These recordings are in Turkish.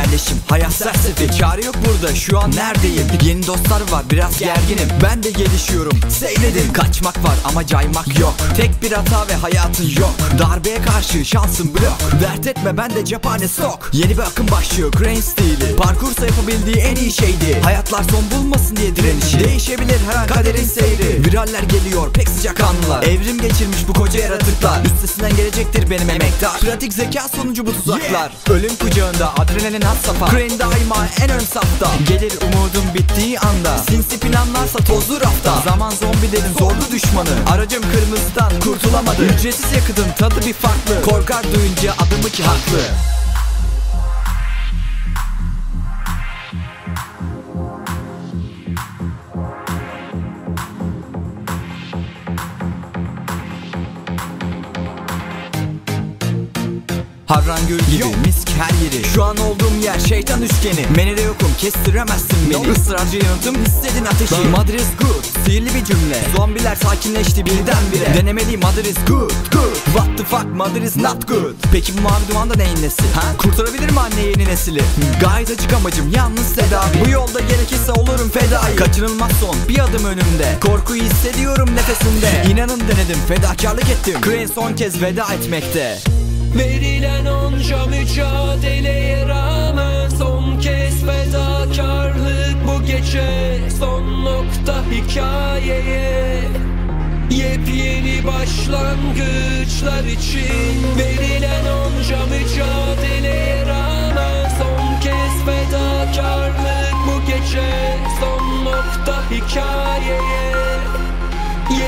yerleşim, hayat sersefil. Çare yok burada, şu an neredeyim? Yeni dostlar var, biraz gerginim. Ben de gelişiyorum, seyredin. Kaçmak var ama caymak yok. Tek bir hata ve hayatın yok. Darbeye karşı şansın blok. Dert etme, ben de cephane sok. Yeni bir akım başlıyor, Crane stili. Parkursa yapabildiği en iyi şeydi. Hayatlar son bulmasın diye direnişi. Değişebilir her an kaderin seyri. Viraller geliyor, pek sıcak anlar. Evrim geçirmiş bu koca yaratıklar. Üstesinden gelecektir benim emektar. Pratik zeka sonucu bu tuzaklar. Ölüm kucağında, adrenalin had safha. Crane daima en ön safta. Gelir umudum bittiği anda. Sinsi planlarsa tozlu rafta. Zaman zombilerin zorlu düşmanı. Aracım kırmızıdan kurtulamadı. Ücretsiz yakıtın tadı bir farklı. Korkar duyunca adımı ki haklı. Harrangül gibi misk her yeri. Şu an olduğum yer şeytan üçgeni. Menede yokum, kestiremezsin beni. Israrcı yanıtım, hissedin ateşi. Mother is good, sihirli bir cümle. Zombiler sakinleşti birdenbire. Denemeliyim, mother is good, good. What the fuck, mother is not good. Peki bu mavi duman da neyin nesi? Kurtarabilir mi anne yeni nesili? Gayet açık amacım, yalnız tedavi. Bu yolda gerekirse olurum fedai. Kaçınılmaz son, bir adım önümde. Korkuyu hissediyorum nefesimde. İnanın denedim, fedakarlık ettim. Crane son kez veda etmekte. Verilen onca mücadeleye rağmen son kez fedakarlık bu gece. Son nokta hikayeye, yepyeni başlangıçlar için. Verilen onca mücadeleye rağmen son kez fedakarlık bu gece. Son nokta hikayeye,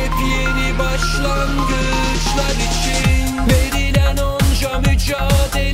yepyeni başlangıçlar için. Verilen onca mücadele